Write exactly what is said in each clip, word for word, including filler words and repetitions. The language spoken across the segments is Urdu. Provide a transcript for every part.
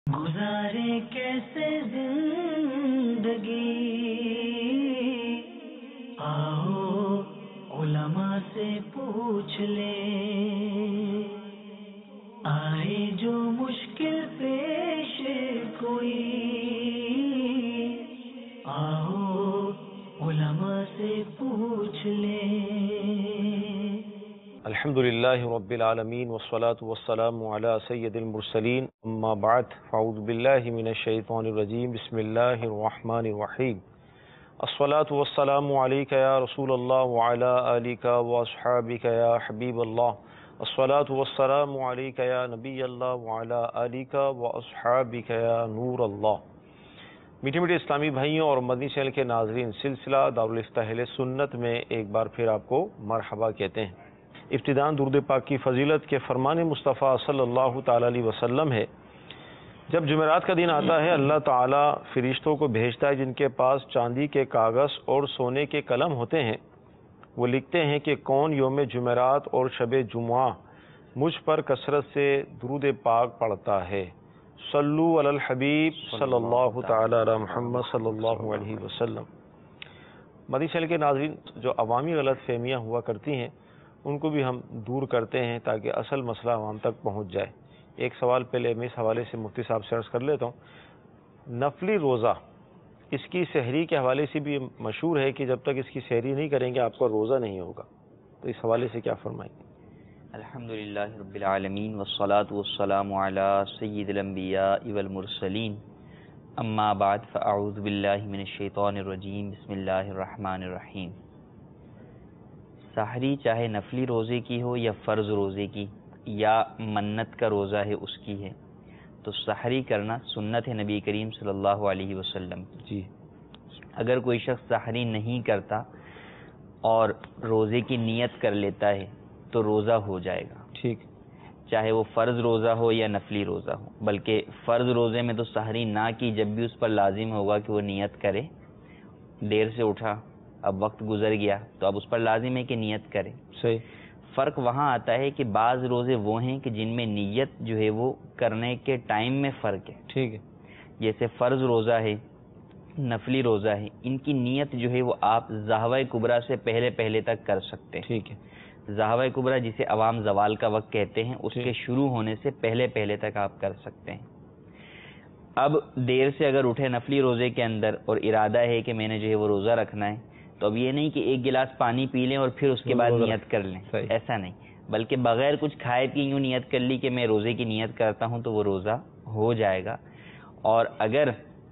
گزارے کیسے زندگی، آؤ علماء سے پوچھ لیں، آئے جو مشکل پیش کوئی، آؤ علماء سے پوچھ لیں۔ الحمدللہ رب العالمین والصلاة والسلام علی سید المرسلین، اما بعد فاعوذ باللہ من الشیطان الرجیم، بسم اللہ الرحمن الرحیم۔ الصلاة والسلام علیک یا رسول اللہ وعلی آلک واصحابک یا حبیب اللہ۔ الصلاة والسلام علیک یا نبی اللہ وعلی آلک واصحابک یا نور اللہ۔ میٹھے میٹھے اسلامی بھائیوں اور مدنی چینل کے ناظرین، سلسلہ دارالفتہ اہل سنت میں ایک بار پھر آپ کو مرحبا کہتے ہیں۔ ابتداءً درود پاک کی فضیلت کے فرمان مصطفیٰ صلی اللہ تعالیٰ علیہ وسلم ہے، جب جمعرات کا دن آتا ہے اللہ تعالیٰ فرشتوں کو بھیجتا ہے جن کے پاس چاندی کے کاغذ اور سونے کے قلم ہوتے ہیں۔ وہ لکھتے ہیں کہ کون یوم جمعرات اور شب جمعہ مجھ پر کثرت سے درود پاک پڑھتا ہے۔ صلو علی الحبیب صلی اللہ تعالیٰ علی محمد صلی اللہ علیہ وسلم۔ مدنی چینل کے ناظرین، جو عوامی غلط فہمیاں ہوا کرتی ہیں ان کو بھی ہم دور کرتے ہیں تاکہ اصل مسئلہ عوام تک پہنچ جائے۔ ایک سوال پہلے میں اس حوالے سے مفتی صاحب سے عرض کر لیتا ہوں۔ نفلی روزہ اس کی سحری کے حوالے سے بھی مشہور ہے کہ جب تک اس کی سحری نہیں کریں گے آپ کا روزہ نہیں ہوگا، تو اس حوالے سے کیا فرمائیں گے؟ الحمدللہ رب العالمین والصلاة والسلام علی سید الانبیاء والمرسلین، اما بعد فاعوذ باللہ من الشیطان الرجیم، بسم اللہ الرحمن الرحیم۔ سحری چاہے نفلی روزے کی ہو یا فرض روزے کی یا منت کا روزہ ہے اس کی ہے، تو سحری کرنا سنت ہے نبی کریم صلی اللہ علیہ وسلم کی۔ جی، اگر کوئی شخص سحری نہیں کرتا اور روزے کی نیت کر لیتا ہے تو روزہ ہو جائے گا، ٹھیک، چاہے وہ فرض روزہ ہو یا نفلی روزہ ہو۔ بلکہ فرض روزے میں تو سحری نہ کی جب بھی اس پر لازم ہوگا کہ وہ نیت کرے، دیر سے اٹھا اب وقت گزر گیا تو اب اس پر لازم ہے کہ نیت کرے۔ صحیح۔ فرق وہاں آتا ہے کہ بعض روزے وہ ہیں کہ جن میں نیت جو ہے وہ کرنے کے ٹائم میں فرق ہے، ٹھیک ہے، جیسے فرض روزہ ہے، نفلی روزہ ہے، ان کی نیت جو ہے وہ آپ ضحوہ کبریٰ سے پہلے پہلے تک کر سکتے ہیں۔ ٹھیک ہے، ضحوہ کبریٰ جسے عوام زوال کا وقت کہتے ہیں، اس ٹھیک کے شروع ہونے سے پہلے پہلے تک آپ کر سکتے ہیں۔ اب دیر سے اگر اٹھے نفلی روزے کے اندر اور ارادہ ہے کہ میں نے جو ہے وہ روزہ رکھنا ہے، تو اب یہ نہیں کہ ایک گلاس پانی پی لیں اور پھر اس کے بعد نیت کر لیں، ایسا نہیں، بلکہ بغیر کچھ کھائے پیے یوں نیت کر لی کہ میں روزے کی نیت کرتا ہوں تو وہ روزہ ہو جائے گا۔ اور اگر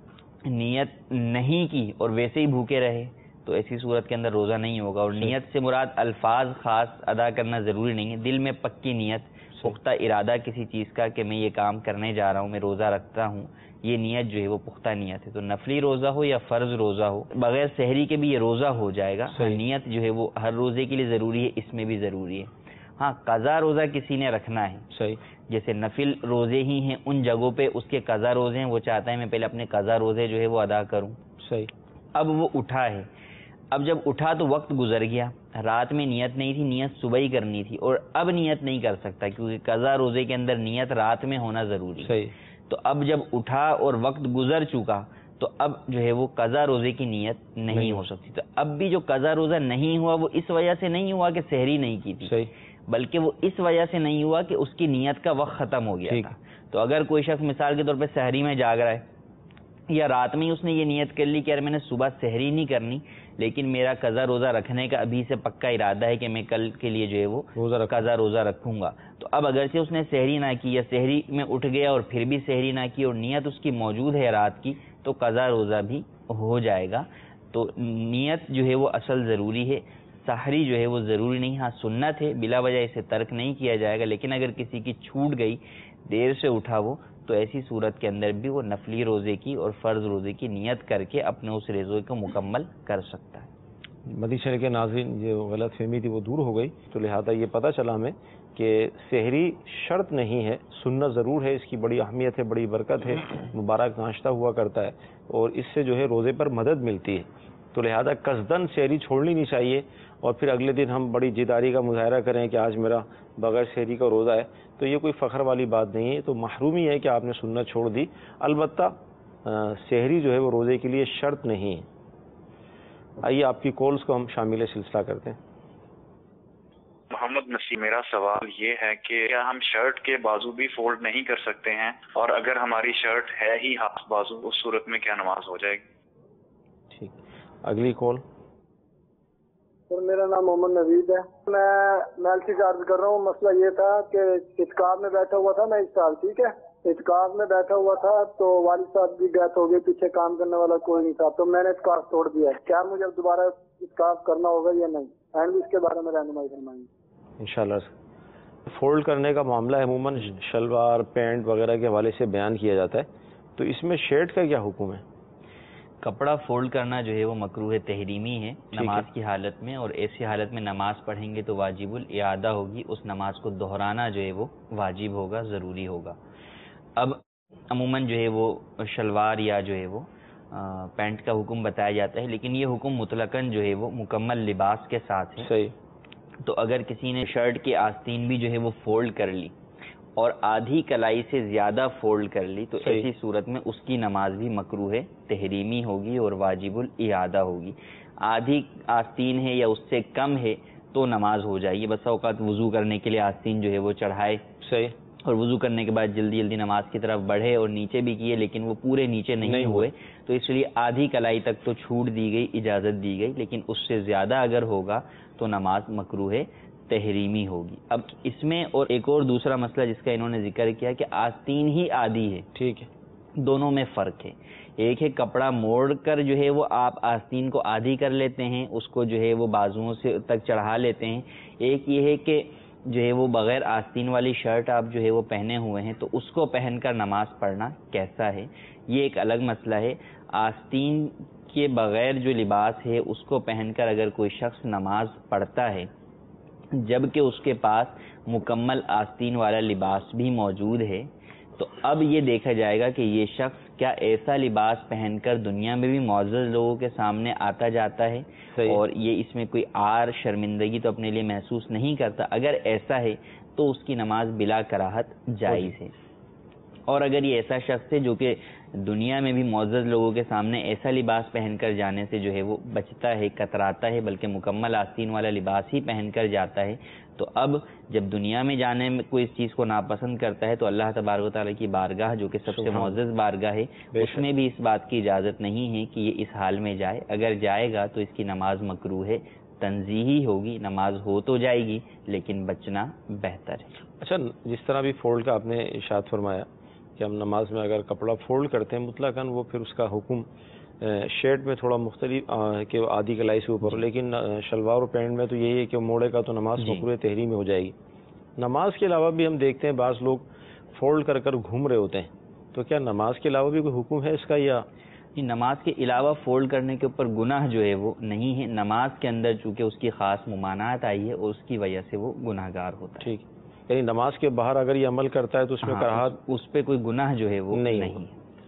نیت نہیں کی اور ویسے ہی بھوکے رہے تو ایسی صورت کے اندر روزہ نہیں ہوگا۔ اور نیت سے مراد الفاظ خاص ادا کرنا ضروری نہیں ہے، دل میں پکی نیت، پختہ ارادہ کسی چیز کا کہ میں یہ کام کرنے جا رہا ہوں، میں روزہ رکھتا ہوں، یہ نیت جو ہے وہ پختہ نیت ہے۔ تو نفلی روزہ ہو یا فرض روزہ ہو، بغیر سحری کے بھی یہ روزہ ہو جائے گا۔ نیت جو ہے وہ ہر روزے کے لیے ضروری ہے، اس میں بھی ضروری ہے۔ ہاں، قضا روزہ کسی نے رکھنا ہے، صحیح، جیسے نفل روزے ہی ہیں ان جگہوں پہ اس کے قضا روزے ہیں، وہ چاہتا ہے میں پہلے اپنے قضا روزے جو ہے وہ ادا کروں۔ صحیح۔ اب وہ اٹھا ہے، اب جب اٹھا تو وقت گزر گیا، رات میں نیت نہیں تھی، نیت صبح ہی کرنی تھی، اور اب نیت نہیں کر سکتا کیونکہ قضا روزے کے اندر نیت رات میں ہونا ضروری ہے۔ صحیح۔ تو اب جب اٹھا اور وقت گزر چکا تو اب جو ہے وہ قضا روزے کی نیت نہیں ہو سکتی۔ تو اب بھی جو قضا روزہ نہیں ہوا وہ اس وجہ سے نہیں ہوا کہ سحری نہیں کی تھی، صحیح، بلکہ وہ اس وجہ سے نہیں ہوا کہ اس کی نیت کا وقت ختم ہو گیا تھا۔ تو اگر کوئی شخص مثال کے طور پہ سحری میں جاگ رہا ہے یا رات میں ہی اس نے یہ نیت کر لی کہ یار میں نے صبح سحری نہیں کرنی لیکن میرا قضا روزہ رکھنے کا ابھی سے پکا ارادہ ہے کہ میں کل کے لیے جو ہے وہ قضا روزہ رکھوں گا، تو اب اگرچہ اس نے سحری نہ کی یا سحری میں اٹھ گیا اور پھر بھی سحری نہ کی اور نیت اس کی موجود ہے رات کی، تو قضا روزہ بھی ہو جائے گا۔ تو نیت جو ہے وہ اصل ضروری ہے، سحری جو ہے وہ ضروری نہیں، ہاں سنت ہے، بلا وجہ اسے ترک نہیں کیا جائے گا۔ لیکن اگر کسی کی چھوٹ گئی، دیر سے اٹھا وہ، تو ایسی صورت کے اندر بھی وہ نفلی روزے کی اور فرض روزے کی نیت کر کے اپنے اس روزے کو مکمل کر سکتا ہے۔ مدنی چینل کے ناظرین، جو غلط فہمی تھی وہ دور ہو گئی، تو لہٰذا یہ پتہ چلا ہمیں کہ سحری شرط نہیں ہے، سنت ضرور ہے، اس کی بڑی اہمیت ہے، بڑی برکت ہے، مبارک ناشتہ ہوا کرتا ہے اور اس سے جو ہے روزے پر مدد ملتی ہے۔ تو لہذا قصدن سحری چھوڑنی نہیں چاہیے اور پھر اگلے دن ہم بڑی جداری کا مظاہرہ کریں کہ آج میرا بغیر سحری کا روزہ ہے، تو یہ کوئی فخر والی بات نہیں ہے. تو محرومی ہے کہ آپ نے سنت چھوڑ دی. البتہ سحری جو ہے وہ روزے کے لیے شرط نہیں ہے. آئیے آپ کی کالز کو ہم شامل سلسلہ کرتے ہیں. محمد نسیم، میرا سوال یہ ہے کہ کیا ہم شرٹ کے بازو بھی فولڈ نہیں کر سکتے ہیں؟ اور اگر ہماری شرٹ ہے ہی ہاف بازو، اس صورت میں کیا نماز ہو جائے گی؟ ٹھیک، اگلی کال. سر میرا نام محمد نوید ہے، میں میل سے چارج کر رہا ہوں. مسئلہ یہ تھا کہ اعتکاف میں بیٹھا ہوا تھا میں اس سال، ٹھیک ہے، اعتکاف میں بیٹھا ہوا تھا تو والد صاحب کی ڈیتھ ہو گئی، پیچھے کام کرنے والا کوئی نہیں تھا، تو میں نے اعتکاف توڑ دیا. کیا مجھے اب دوبارہ اعتکاف کرنا ہوگا یا نہیں؟ اینڈ اس کے بارے میں رہنمائی فرمائیں. انشاءاللہ فولڈ کرنے کا معاملہ عموماً شلوار پینٹ وغیرہ کے حوالے سے بیان کیا جاتا ہے، تو اس میں شرٹ کا کیا حکم ہے؟ کپڑا فولڈ کرنا جو ہے وہ مکروہ تحریمی ہے نماز کی حالت میں، اور ایسی حالت میں نماز پڑھیں گے تو واجب الاعادہ ہوگی، اس نماز کو دہرانا جو ہے وہ واجب ہوگا، ضروری ہوگا. اب عموماً جو ہے وہ شلوار یا جو ہے وہ پینٹ کا حکم بتایا جاتا ہے، لیکن یہ حکم مطلقاً جو ہے وہ مکمل لباس کے ساتھ ہے. صحیح. تو اگر کسی نے شرٹ کی آستین بھی جو ہے وہ فولڈ کر لی اور آدھی کلائی سے زیادہ فولڈ کر لی تو ایسی صورت میں اس کی نماز بھی مکروہ تحریمی ہوگی اور واجب الاعادہ ہوگی. آدھی آستین ہے یا اس سے کم ہے تو نماز ہو جائے گی. بس اوقات وضو کرنے کے لیے آستین جو ہے وہ چڑھائے، صحیح، اور وضو کرنے کے بعد جلدی جلدی نماز کی طرف بڑھے اور نیچے بھی کیے لیکن وہ پورے نیچے نہیں ہوئے، تو اس لیے آدھی کلائی تک تو چھوٹ دی گئی، اجازت دی گئی، لیکن اس سے زیادہ اگر ہوگا تو نماز مکروہ تحریمی ہوگی. اب اس میں اور ایک اور دوسرا مسئلہ جس کا انہوں نے ذکر کیا کہ آستین ہی آدھی ہے، ٹھیک ہے، دونوں میں فرق ہے. ایک ہے کپڑا موڑ کر جو ہے وہ آپ آستین کو آدھی کر لیتے ہیں، اس کو جو ہے وہ بازوؤں سے تک چڑھا لیتے ہیں. ایک یہ ہے کہ جو ہے وہ بغیر آستین والی شرٹ آپ جو ہے وہ پہنے ہوئے ہیں تو اس کو پہن کر نماز پڑھنا کیسا ہے، یہ ایک الگ مسئلہ ہے. آستین کے بغیر جو لباس ہے اس کو پہن کر اگر کوئی شخص نماز پڑھتا ہے جبکہ اس کے پاس مکمل آستین والا لباس بھی موجود ہے تو اب یہ دیکھا جائے گا کہ یہ شخص کیا ایسا لباس پہن کر دنیا میں بھی معزز لوگوں کے سامنے آتا جاتا ہے اور یہ اس میں کوئی عار شرمندگی تو اپنے لیے محسوس نہیں کرتا. اگر ایسا ہے تو اس کی نماز بلا کراہت جائز ہے. اور اگر یہ ایسا شخص ہے جو کہ دنیا میں بھی معزز لوگوں کے سامنے ایسا لباس پہن کر جانے سے جو ہے وہ بچتا ہے، کتراتا ہے، بلکہ مکمل آستین والا لباس ہی پہن کر جاتا ہے، تو اب جب دنیا میں جانے میں کوئی اس چیز کو ناپسند کرتا ہے تو اللہ تبارک و تعالیٰ کی بارگاہ جو کہ سب سے معزز بارگاہ ہے اس میں بھی اس بات کی اجازت نہیں ہے کہ یہ اس حال میں جائے. اگر جائے گا تو اس کی نماز مکروہ ہے تنزیہی ہوگی، نماز ہو تو جائے گی لیکن بچنا بہتر ہے. اچھا، جس طرح بھی فولڈ کا آپ نے ارشاد فرمایا کہ ہم نماز میں اگر کپڑا فولڈ کرتے ہیں مطلقاً وہ پھر اس کا حکم شرٹ میں تھوڑا مختلف کہ آدھی کلائی سے اوپر، لیکن شلوار اور پینٹ میں تو یہی ہے کہ موڑے کا تو نماز مکروہ تحریم میں ہو جائے گی. نماز کے علاوہ بھی ہم دیکھتے ہیں بعض لوگ فولڈ کر کر گھوم رہے ہوتے ہیں، تو کیا نماز کے علاوہ بھی کوئی حکم ہے اس کا؟ یا نماز کے علاوہ فولڈ کرنے کے اوپر گناہ جو ہے وہ نہیں ہے، نماز کے اندر چونکہ اس کی خاص ممانعت آئی ہے اور اس کی وجہ سے وہ گناہ گار ہوتا ہے. ٹھیک، یعنی نماز کے باہر اگر یہ عمل کرتا ہے تو اس میں کراہت، اس پہ کوئی گناہ جو ہے وہ نہیں.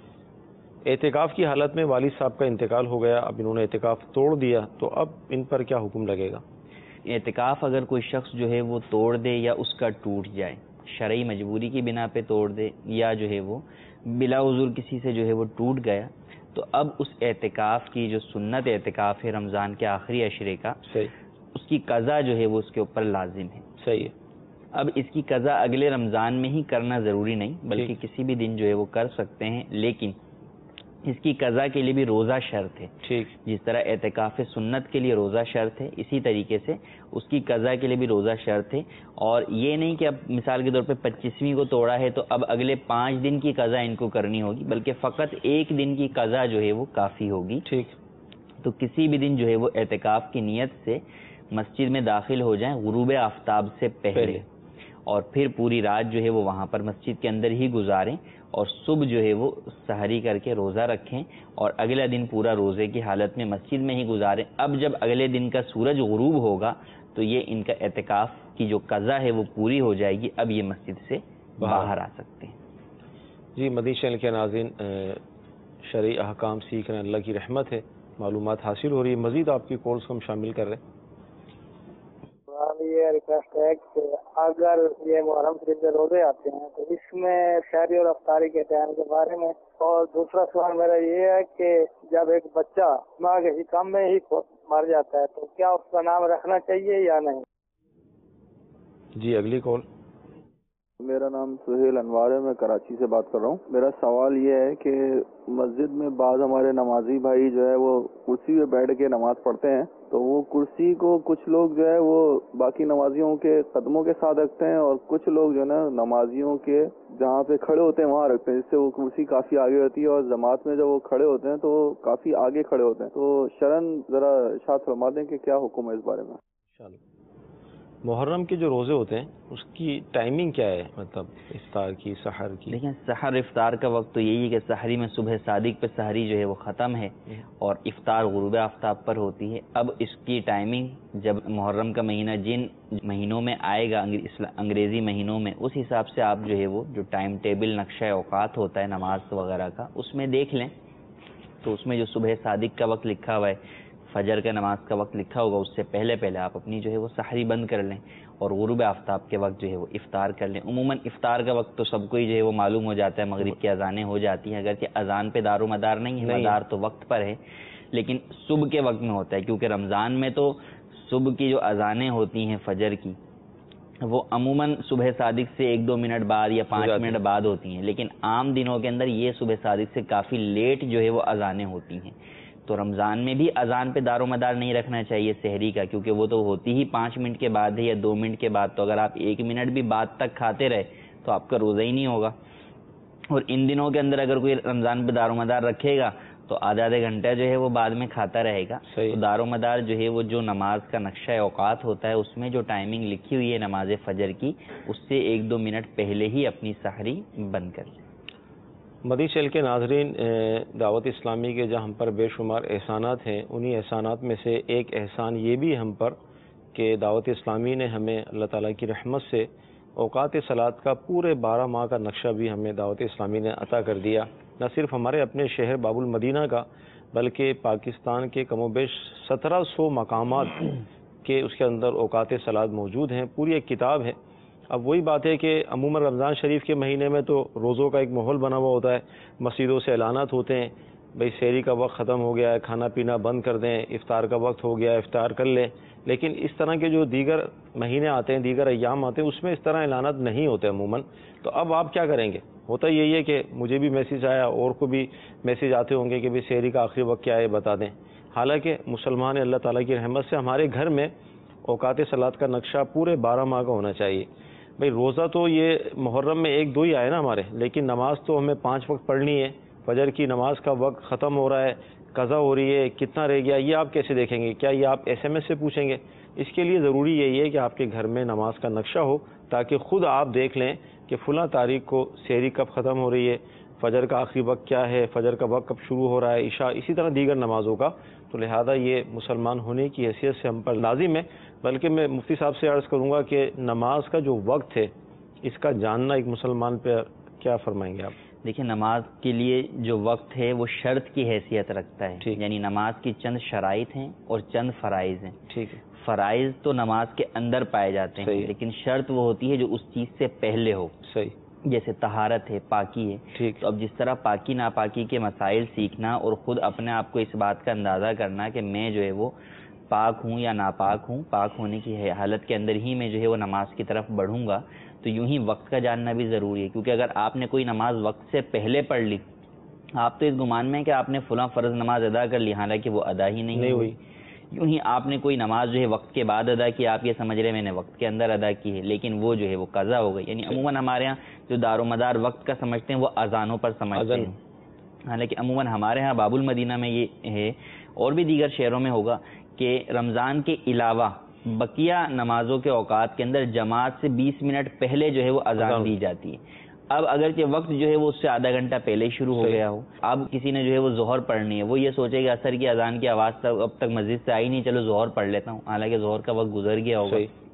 اعتکاف کی حالت میں والد صاحب کا انتقال ہو گیا، اب انہوں نے اعتکاف توڑ دیا، تو اب ان پر کیا حکم لگے گا؟ اعتکاف اگر کوئی شخص جو ہے وہ توڑ دے یا اس کا ٹوٹ جائے، شرعی مجبوری کی بنا پہ توڑ دے یا جو ہے وہ بلا عذر کسی سے جو ہے وہ ٹوٹ گیا، تو اب اس اعتکاف کی جو سنت اعتکاف ہے رمضان کے آخری عشرے کا، اس کی قضا جو ہے وہ اس کے اوپر لازم ہے. صحیح ہے. اب اس کی قضا اگلے رمضان میں ہی کرنا ضروری نہیں بلکہ کسی بھی دن جو ہے وہ کر سکتے ہیں، لیکن اس کی قضا کے لیے بھی روزہ شرط ہے. ٹھیک، جس طرح اعتکاف سنت کے لیے روزہ شرط ہے اسی طریقے سے اس کی قضا کے لیے بھی روزہ شرط ہے. اور یہ نہیں کہ اب مثال کے طور پہ پچیسویں کو توڑا ہے تو اب اگلے پانچ دن کی قضا ان کو کرنی ہوگی، بلکہ فقط ایک دن کی قضا جو ہے وہ کافی ہوگی. ٹھیک، تو کسی بھی دن جو ہے وہ اعتکاف کی نیت سے مسجد میں داخل ہو جائیں غروب آفتاب سے پہلے، اور پھر پوری رات جو ہے وہ وہاں پر مسجد کے اندر ہی گزاریں اور صبح جو ہے وہ سحری کر کے روزہ رکھیں اور اگلا دن پورا روزے کی حالت میں مسجد میں ہی گزاریں. اب جب اگلے دن کا سورج غروب ہوگا تو یہ ان کا اعتکاف کی جو قضا ہے وہ پوری ہو جائے گی، اب یہ مسجد سے باہر آ سکتے ہیں. جی، مدنی چینل کے ناظرین، شرعی احکام سیکھ رہے ہیں، اللہ کی رحمت ہے. معلومات حاصل ہو رہی ہے. مزید آپ کی کالس کو ہم شامل کر رہے ہیں. یہ ریکویسٹ ہے کہ اگر یہ محرم شریف کے روزے آتے ہیں تو اس میں سحری اور افطاری کے ٹائم کے بارے میں. اور دوسرا سوال میرا یہ ہے کہ جب ایک بچہ ماں کے حکام میں ہی مر جاتا ہے تو کیا اس کا نام رکھنا چاہیے یا نہیں؟ جی اگلی کال. میرا نام سہیل انوار ہے, میں کراچی سے بات کر رہا ہوں. میرا سوال یہ ہے کہ مسجد میں بعض ہمارے نمازی بھائی جو ہے وہ کرسی پہ بیٹھ کے نماز پڑھتے ہیں, تو وہ کرسی کو کچھ لوگ جو ہے وہ باقی نمازیوں کے قدموں کے ساتھ رکھتے ہیں, اور کچھ لوگ جو ہے نا نمازیوں کے جہاں پہ کھڑے ہوتے ہیں وہاں رکھتے ہیں, جس سے وہ کرسی کافی آگے ہوتی ہے, اور جماعت میں جب وہ کھڑے ہوتے ہیں تو وہ کافی آگے کھڑے ہوتے ہیں. تو شرن ذرا ارشاد فرما دیں کہ کیا حکم ہے اس بارے میں. محرم کے جو روزے ہوتے ہیں اس کی ٹائمنگ کیا ہے, مطلب افطار کی, سحر کی؟ دیکھیں سحر افطار کا وقت تو یہی ہے کہ سحری میں صبح صادق پہ سحری جو ہے وہ ختم ہے, اور افطار غروب آفتاب پر ہوتی ہے. اب اس کی ٹائمنگ جب محرم کا مہینہ جن مہینوں میں آئے گا انگریزی مہینوں میں, اس حساب سے آپ جو ہے وہ جو ٹائم ٹیبل نقشہ اوقات ہوتا ہے نماز وغیرہ کا اس میں دیکھ لیں. تو اس میں جو صبح صادق کا وقت لکھا ہوا ہے, فجر کا نماز کا وقت لکھا ہوگا, اس سے پہلے پہلے آپ اپنی جو ہے وہ سحری بند کر لیں, اور غروب آفتاب کے وقت جو ہے وہ افطار کر لیں. عموماً افطار کا وقت تو سب کو ہی جو ہے وہ معلوم ہو جاتا ہے, مغرب کی اذانیں ہو جاتی ہیں, اگرچہ اذان پہ دار و مدار نہیں ہے, مدار تو وقت پر ہے, لیکن صبح کے وقت میں ہوتا ہے, کیونکہ رمضان میں تو صبح کی جو اذانیں ہوتی ہیں فجر کی وہ عموماً صبح صادق سے ایک دو منٹ بعد یا پانچ منٹ بعد ہوتی ہیں, لیکن عام دنوں کے اندر یہ صبح صادق سے کافی لیٹ جو ہے وہ اذانیں ہوتی ہیں. تو رمضان میں بھی اذان پہ دار و مدار نہیں رکھنا چاہیے سحری کا, کیونکہ وہ تو ہوتی ہی پانچ منٹ کے بعد ہے یا دو منٹ کے بعد. تو اگر آپ ایک منٹ بھی بعد تک کھاتے رہے تو آپ کا روزہ ہی نہیں ہوگا. اور ان دنوں کے اندر اگر کوئی رمضان پہ دار و مدار رکھے گا تو آدھا آدھے گھنٹہ جو ہے وہ بعد میں کھاتا رہے گا. تو دار و مدار جو ہے وہ جو نماز کا نقشہ اوقات ہوتا ہے اس میں جو ٹائمنگ لکھی ہوئی ہے نماز فجر کی, اس سے ایک دو منٹ پہلے ہی اپنی سحری بند کر لیں. مدی چل کے ناظرین, دعوت اسلامی کے جہاں ہم پر بے شمار احسانات ہیں, انہی احسانات میں سے ایک احسان یہ بھی ہم پر کہ دعوت اسلامی نے ہمیں اللہ تعالیٰ کی رحمت سے اوقات صلاۃ کا پورے بارہ ماہ کا نقشہ بھی ہمیں دعوت اسلامی نے عطا کر دیا. نہ صرف ہمارے اپنے شہر باب المدینہ کا, بلکہ پاکستان کے کم و بیش سترہ سو مقامات کے اس کے اندر اوقات صلاۃ موجود ہیں, پوری ایک کتاب ہے. اب وہی بات ہے کہ عموماً رمضان شریف کے مہینے میں تو روزوں کا ایک ماحول بنا ہوا ہوتا ہے, مسجدوں سے اعلانات ہوتے ہیں, بھئی سحری کا وقت ختم ہو گیا ہے, کھانا پینا بند کر دیں, افطار کا وقت ہو گیا ہے, افطار کر لیں. لیکن اس طرح کے جو دیگر مہینے آتے ہیں, دیگر ایام آتے ہیں, اس میں اس طرح اعلانات نہیں ہوتے عموماً. تو اب آپ کیا کریں گے؟ ہوتا یہی ہے کہ مجھے بھی میسیج آیا, اور کو بھی میسیج آتے ہوں گے کہ بھئی سحری کا آخری وقت کیا ہے بتا دیں. حالانکہ مسلمان اللہ تعالیٰ کی رحمت سے ہمارے گھر میں اوقات صلاۃ کا نقشہ پورے بارہ ماہ کا ہونا چاہیے. بھئی روزہ تو یہ محرم میں ایک دو ہی آئے نا ہمارے, لیکن نماز تو ہمیں پانچ وقت پڑھنی ہے. فجر کی نماز کا وقت ختم ہو رہا ہے, قضا ہو رہی ہے, کتنا رہ گیا, یہ آپ کیسے دیکھیں گے؟ کیا یہ آپ ایس ایم ایس سے پوچھیں گے؟ اس کے لیے ضروری یہی ہے کہ آپ کے گھر میں نماز کا نقشہ ہو, تاکہ خود آپ دیکھ لیں کہ فلاں تاریخ کو سحری کب ختم ہو رہی ہے, فجر کا آخری وقت کیا ہے, فجر کا وقت کب شروع ہو رہا ہے, عشاء, اسی طرح دیگر نمازوں کا. تو لہذا یہ مسلمان ہونے کی حیثیت سے ہم پر لازم ہے. بلکہ میں مفتی صاحب سے عرض کروں گا کہ نماز کا جو وقت ہے اس کا جاننا ایک مسلمان پہ کیا فرمائیں گے آپ؟ دیکھیں نماز کے لیے جو وقت ہے وہ شرط کی حیثیت رکھتا ہے, یعنی نماز کی چند شرائط ہیں اور چند فرائض ہیں. ٹھیک ہے. فرائض تو نماز کے اندر پائے جاتے ہیں, لیکن شرط وہ ہوتی ہے جو اس چیز سے پہلے ہو. صحیح. جیسے طہارت ہے, پاکی ہے. ٹھیک. تو اب جس طرح پاکی ناپاکی کے مسائل سیکھنا اور خود اپنے آپ کو اس بات کا اندازہ کرنا کہ میں جو ہے وہ پاک ہوں یا ناپاک ہوں, پاک ہونے کی حالت کے اندر ہی میں جو ہے وہ نماز کی طرف بڑھوں گا, تو یوں ہی وقت کا جاننا بھی ضروری ہے. کیونکہ اگر آپ نے کوئی نماز وقت سے پہلے پڑھ لی, آپ تو اس گمان میں کہ آپ نے فلاں فرض نماز ادا کر لی, حالانکہ وہ ادا ہی نہیں ہوئی. یوں ہی آپ نے کوئی نماز جو ہے وقت کے بعد ادا کی, آپ یہ سمجھ رہے میں نے وقت کے اندر ادا کی ہے, لیکن وہ جو ہے وہ قضا ہو گئی. یعنی عموماً ہمارے ہاں جو دار و مدار وقت کا سمجھتے ہیں وہ اذانوں پر سمجھتے ہیں, حالانکہ عموماً ہمارے ہاں باب المدینہ میں یہ ہے, اور بھی دیگر شہروں میں ہوگا کہ رمضان کے علاوہ بقیہ نمازوں کے اوقات کے اندر جماعت سے بیس منٹ پہلے جو ہے وہ اذان دی جاتی ہے. اب اگرچہ وقت جو ہے وہ اس سے آدھا گھنٹہ پہلے ہی شروع ہو گیا ہو, اب کسی نے جو ہے وہ ظہر پڑھنی ہے, وہ یہ سوچے کہ عصر کی اذان کی آواز تک اب تک مسجد سے آئی نہیں, چلو ظہر پڑھ لیتا ہوں, حالانکہ ظہر کا وقت گزر گیا ہوگا.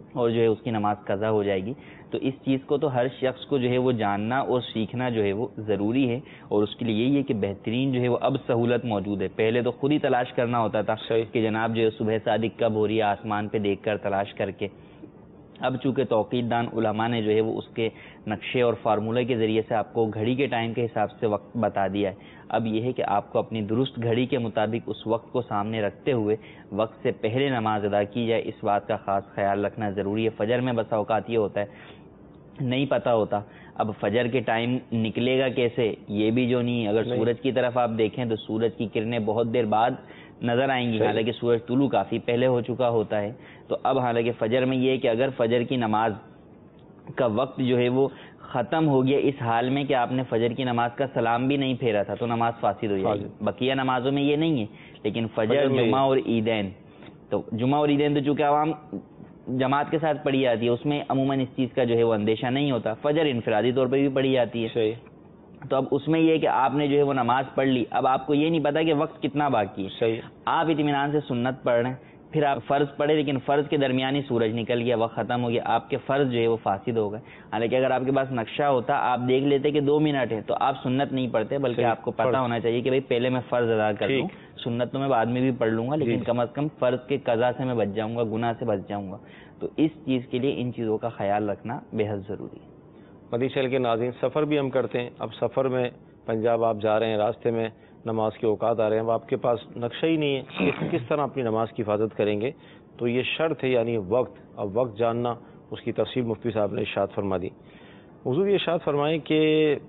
اور جو ہے اس کی نماز قضا ہو جائے گی. تو اس چیز کو تو ہر شخص کو جو ہے وہ جاننا اور سیکھنا جو ہے وہ ضروری ہے, اور اس کے لیے یہی ہے کہ بہترین جو ہے وہ اب سہولت موجود ہے. پہلے تو خود ہی تلاش کرنا ہوتا تھا کہ جناب جو ہے صبح صادق کب ہو رہی ہے, آسمان پہ دیکھ کر تلاش کر کے. اب چونکہ توقیت دان علماء نے جو ہے وہ اس کے نقشے اور فارمولے کے ذریعے سے آپ کو گھڑی کے ٹائم کے حساب سے وقت بتا دیا ہے. اب یہ ہے کہ آپ کو اپنی درست گھڑی کے مطابق اس وقت کو سامنے رکھتے ہوئے وقت سے پہلے نماز ادا کی جائے, اس بات کا خاص خیال رکھنا ضروری ہے. فجر میں بسا اوقات یہ ہوتا ہے نہیں پتہ ہوتا اب فجر کے ٹائم نکلے گا کیسے, یہ بھی جو نہیں. اگر سورج کی طرف آپ دیکھیں تو سورج کی کرنیں بہت دیر بعد نظر آئیں گی, حالانکہ سورج طلوع کافی پہلے ہو چکا ہوتا ہے. تو اب حالانکہ فجر میں یہ ہے کہ اگر فجر کی نماز کا وقت جو ہے وہ ختم ہو گیا اس حال میں کہ آپ نے فجر کی نماز کا سلام بھی نہیں پھیرا تھا, تو نماز فاسد ہو جائے گی. بقیہ نمازوں میں یہ نہیں ہے, لیکن فجر, جمعہ اور عیدین, تو جمعہ اور عیدین تو چونکہ عوام جماعت کے ساتھ پڑھی جاتی ہے, اس میں عموماً اس چیز کا جو ہے وہ اندیشہ نہیں ہوتا. فجر انفرادی طور پہ بھی پڑھی جاتی ہے, تو اب اس میں یہ ہے کہ آپ نے جو ہے وہ نماز پڑھ لی, اب آپ کو یہ نہیں پتا کہ وقت کتنا باقی ہے. آپ اطمینان سے سنت پڑھ رہے ہیں, پھر آپ فرض پڑھے, لیکن فرض کے درمیانی سورج نکل گیا, وقت ختم ہو گیا, آپ کے فرض جو ہے وہ فاسد ہو گئے. حالانکہ اگر آپ کے پاس نقشہ ہوتا, آپ دیکھ لیتے کہ دو منٹ ہے, تو آپ سنت نہیں پڑھتے, بلکہ آپ کو پتہ ہونا چاہیے کہ بھئی پہلے میں فرض ادا کر لوں, سنت تو میں بعد میں بھی پڑھ لوں گا, لیکن کم از کم فرض کے قضا سے میں بچ جاؤں گا, گناہ سے بچ جاؤں گا. تو اس چیز کے لیے ان چیزوں کا خیال رکھنا بے حد ضروری ہے. مدنی چینل کے ناظرین, سفر بھی ہم کرتے ہیں. اب سفر میں پنجاب آپ جا رہے ہیں, راستے میں نماز کے اوقات آ رہے ہیں, اب آپ کے پاس نقشہ ہی نہیں ہے کہ کس طرح اپنی نماز کی حفاظت کریں گے. تو یہ شرط ہے, یعنی وقت. اب وقت جاننا, اس کی تفصیل مفتی صاحب نے ارشاد فرما دی. حضور یہ ارشاد فرمائیں کہ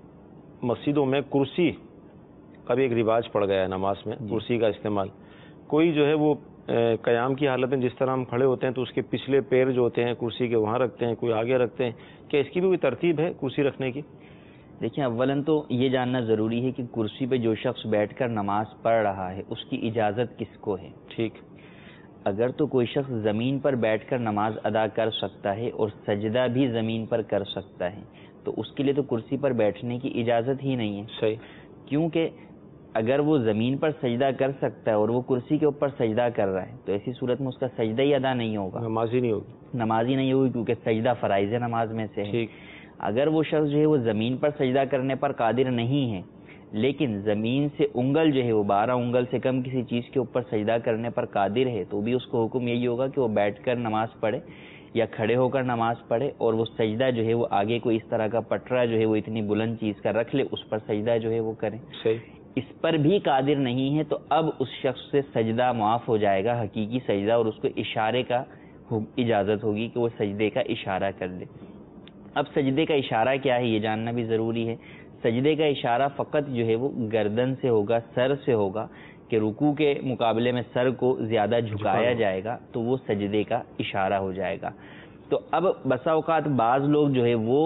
مسجدوں میں کرسی کا بھی ایک رواج پڑ گیا ہے نماز میں, کرسی کا استعمال. کوئی جو ہے وہ قیام کی حالت میں جس طرح ہم کھڑے ہوتے ہیں تو اس کے پچھلے پیر جو ہوتے ہیں کرسی کے وہاں رکھتے ہیں, کوئی آگے رکھتے ہیں. کیا اس کی بھی کوئی ترتیب ہے کرسی رکھنے کی؟ دیکھیں, اولاً تو یہ جاننا ضروری ہے کہ کرسی پہ جو شخص بیٹھ کر نماز پڑھ رہا ہے اس کی اجازت کس کو ہے. ٹھیک. اگر تو کوئی شخص زمین پر بیٹھ کر نماز ادا کر سکتا ہے اور سجدہ بھی زمین پر کر سکتا ہے, تو اس کے لیے تو کرسی پر بیٹھنے کی اجازت ہی نہیں ہے. صحیح. کیونکہ اگر وہ زمین پر سجدہ کر سکتا ہے اور وہ کرسی کے اوپر سجدہ کر رہا ہے, تو ایسی صورت میں اس کا سجدہ ہی ادا نہیں ہوگا, نماز ہی نہیں ہوگی. نماز ہی نہیں ہوگی, کیونکہ سجدہ فرائض نماز میں سے ہے. ٹھیک. اگر وہ شخص جو ہے وہ زمین پر سجدہ کرنے پر قادر نہیں ہے, لیکن زمین سے انگل جو ہے وہ بارہ انگل سے کم کسی چیز کے اوپر سجدہ کرنے پر قادر ہے, تو بھی اس کو حکم یہی ہوگا کہ وہ بیٹھ کر نماز پڑھے یا کھڑے ہو کر نماز پڑھے, اور وہ سجدہ جو ہے وہ آگے کوئی اس طرح کا پٹرا جو ہے وہ اتنی بلند چیز کا رکھ لے, اس پر سجدہ جو ہے وہ کریں. صحیح. اس پر بھی قادر نہیں ہے تو اب اس شخص سے سجدہ معاف ہو جائے گا, حقیقی سجدہ, اور اس کو اشارے کا اجازت ہوگی کہ وہ سجدے کا اشارہ کر دے. اب سجدے کا اشارہ کیا ہے یہ جاننا بھی ضروری ہے. سجدے کا اشارہ فقط جو ہے وہ گردن سے ہوگا, سر سے ہوگا, کہ رکوع کے مقابلے میں سر کو زیادہ جھکایا جائے گا تو وہ سجدے کا اشارہ ہو جائے گا. تو اب بسا اوقات بعض لوگ جو ہے وہ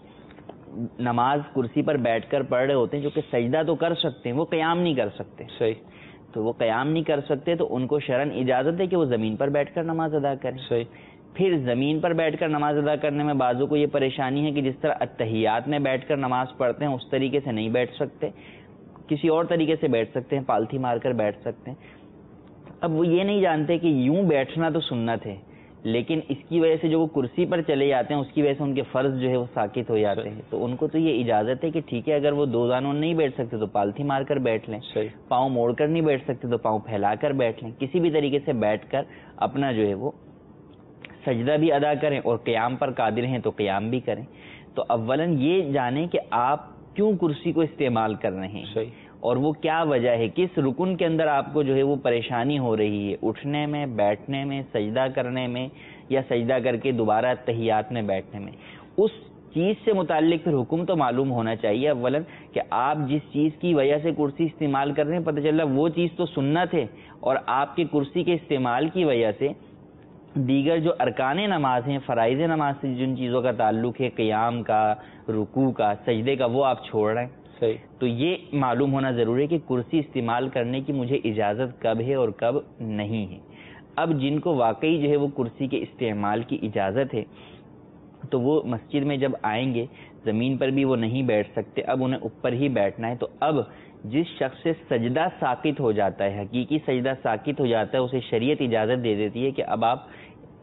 نماز کرسی پر بیٹھ کر پڑھ رہے ہوتے ہیں, جو کہ سجدہ تو کر سکتے ہیں, وہ قیام نہیں کر سکتے. صحیح. تو وہ قیام نہیں کر سکتے تو ان کو شرعاً اجازت ہے کہ وہ زمین پر بیٹھ کر نماز ادا کریں. صحیح. پھر زمین پر بیٹھ کر نماز ادا کرنے میں بعضوں کو یہ پریشانی ہے کہ جس طرح اتحیات میں بیٹھ کر نماز پڑھتے ہیں اس طریقے سے نہیں بیٹھ سکتے, کسی اور طریقے سے بیٹھ سکتے ہیں, پالتھی مار کر بیٹھ سکتے ہیں. اب وہ یہ نہیں جانتے کہ یوں بیٹھنا تو سنت ہے, لیکن اس کی وجہ سے جو وہ کرسی پر چلے جاتے ہیں اس کی وجہ سے ان کے فرض جو ہے وہ ساقط ہو جاتے ہیں. تو ان کو تو یہ اجازت ہے کہ ٹھیک ہے, اگر وہ دو زانوں نہیں بیٹھ سکتے تو پالتھی مار کر بیٹھ لیں, پاؤں موڑ کر نہیں بیٹھ سکتے تو پاؤں پھیلا کر بیٹھ لیں, کسی بھی طریقے سے بیٹھ کر اپنا جو ہے وہ سجدہ بھی ادا کریں, اور قیام پر قادر ہیں تو قیام بھی کریں. تو اولاً یہ جانیں کہ آپ کیوں کرسی کو استعمال کر رہے ہیں, اور وہ کیا وجہ ہے, کس رکن کے اندر آپ کو جو ہے وہ پریشانی ہو رہی ہے, اٹھنے میں, بیٹھنے میں, سجدہ کرنے میں, یا سجدہ کر کے دوبارہ تحیات میں بیٹھنے میں. اس چیز سے متعلق پھر حکم تو معلوم ہونا چاہیے اولاً کہ آپ جس چیز کی وجہ سے کرسی استعمال کر رہے ہیں, پتہ چلا وہ چیز تو سنت ہے, اور آپ کے کرسی کے استعمال کی وجہ سے دیگر جو ارکان نماز ہیں, فرائض نماز سے جن چیزوں کا تعلق ہے, قیام کا, رکوع کا, سجدے کا, وہ آپ چھوڑ رہے ہیں. صحیح. تو یہ معلوم ہونا ضروری ہے کہ کرسی استعمال کرنے کی مجھے اجازت کب ہے اور کب نہیں ہے. اب جن کو واقعی جو ہے وہ کرسی کے استعمال کی اجازت ہے تو وہ مسجد میں جب آئیں گے, زمین پر بھی وہ نہیں بیٹھ سکتے, اب انہیں اوپر ہی بیٹھنا ہے. تو اب جس شخص سے سجدہ ساقط ہو جاتا ہے, حقیقی سجدہ ساقط ہو جاتا ہے, اسے شریعت اجازت دے دیتی ہے کہ اب آپ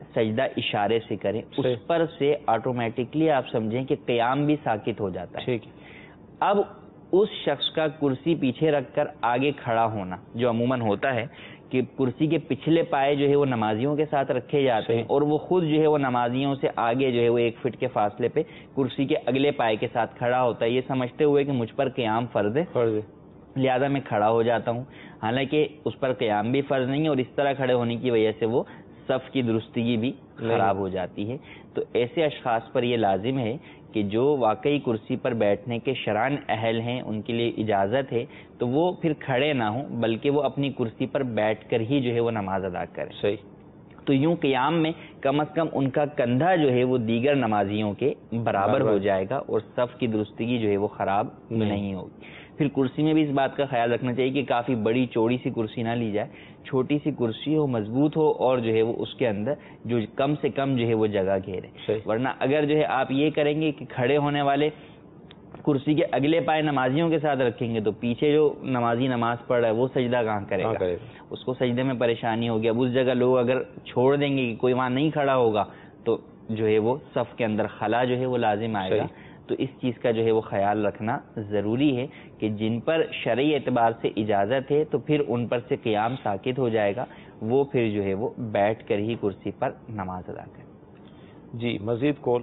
سجدہ اشارے سے کریں، اس پر سے آٹومیٹکلی آپ سمجھیں کہ قیام بھی ساکت ہو جاتا ہے۔ اب اس شخص کا کرسی پیچھے رکھ کر آگے کھڑا ہونا جو عموماً ہوتا ہے کہ کرسی کے پچھلے پائے جو ہے وہ نمازیوں کے ساتھ رکھے جاتے ہیں اور وہ خود جو ہے وہ نمازیوں سے آگے جو ہے وہ ایک فٹ کے فاصلے پہ کرسی کے اگلے پائے کے ساتھ کھڑا ہوتا ہے، یہ سمجھتے ہوئے کہ مجھ پر قیام فرض ہے لہذا میں کھڑا ہو جاتا ہوں، حالانکہ اس پر قیام بھی فرض نہیں ہے اور اس طرح کھڑے ہونے کی وجہ سے وہ صف کی درستگی بھی خراب ہو جاتی ہے۔ تو ایسے اشخاص پر یہ لازم ہے کہ جو واقعی کرسی پر بیٹھنے کے شرعاً اہل ہیں، ان کے لیے اجازت ہے، تو وہ پھر کھڑے نہ ہوں بلکہ وہ اپنی کرسی پر بیٹھ کر ہی جو ہے وہ نماز ادا کریں۔ صحیح۔ تو یوں قیام میں کم از کم ان کا کندھا جو ہے وہ دیگر نمازیوں کے برابر ہو جائے گا اور صف کی درستگی جو ہے وہ خراب نہیں ہوگی۔ پھر کرسی میں بھی اس بات کا خیال رکھنا چاہیے کہ کافی بڑی چوڑی سی کرسی نہ لی جائے، چھوٹی سی کرسی ہو، مضبوط ہو اور جو ہے وہ اس کے اندر جو کم سے کم جو ہے وہ جگہ گھیرے، ورنہ اگر جو ہے آپ یہ کریں گے کہ کھڑے ہونے والے کرسی کے اگلے پائے نمازیوں کے ساتھ رکھیں گے تو پیچھے جو نمازی نماز پڑھ رہا ہے وہ سجدہ کہاں کرے گا، اس کو سجدے میں پریشانی ہوگی۔ اب اس جگہ لوگ اگر چھوڑ دیں گے کہ کوئی وہاں نہیں کھڑا ہوگا تو جو ہے وہ صف کے اندر خلا جو ہے وہ لازم آئے گا۔ تو اس چیز کا جو ہے وہ خیال رکھنا ضروری ہے کہ جن پر شرعی اعتبار سے اجازت ہے تو پھر ان پر سے قیام ساکت ہو جائے گا، وہ پھر جو ہے وہ بیٹھ کر ہی کرسی پر نماز ادا کریں۔ جی مزید کال۔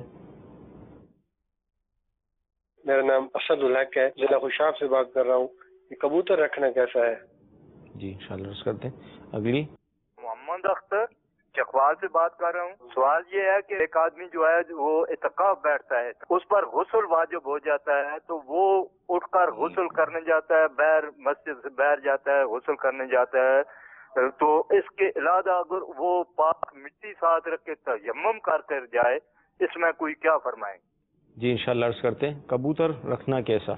میرا نام اسد الحق ہے، ضلع خوشاب سے بات کر رہا ہوں۔ یہ کبوتر رکھنا کیسا ہے؟ جی انشاءاللہ عرض کرتے ہیں۔ اگلی محمد اختر چکوال سے بات کر رہا ہوں۔ سوال یہ ہے کہ ایک آدمی جو ہے وہ اعتکاف بیٹھتا ہے، اس پر غسل واجب ہو جاتا ہے تو وہ اٹھ کر غسل کرنے جاتا ہے، باہر مسجد سے باہر جاتا ہے، غسل کرنے جاتا ہے، تو اس کے علاوہ اگر وہ پاک مٹی ساتھ رکھ کے تیمم کر کر جائے، اس میں کوئی کیا فرمائیں؟ جی انشاءاللہ عرض کرتے ہیں۔ کبوتر رکھنا کیسا؟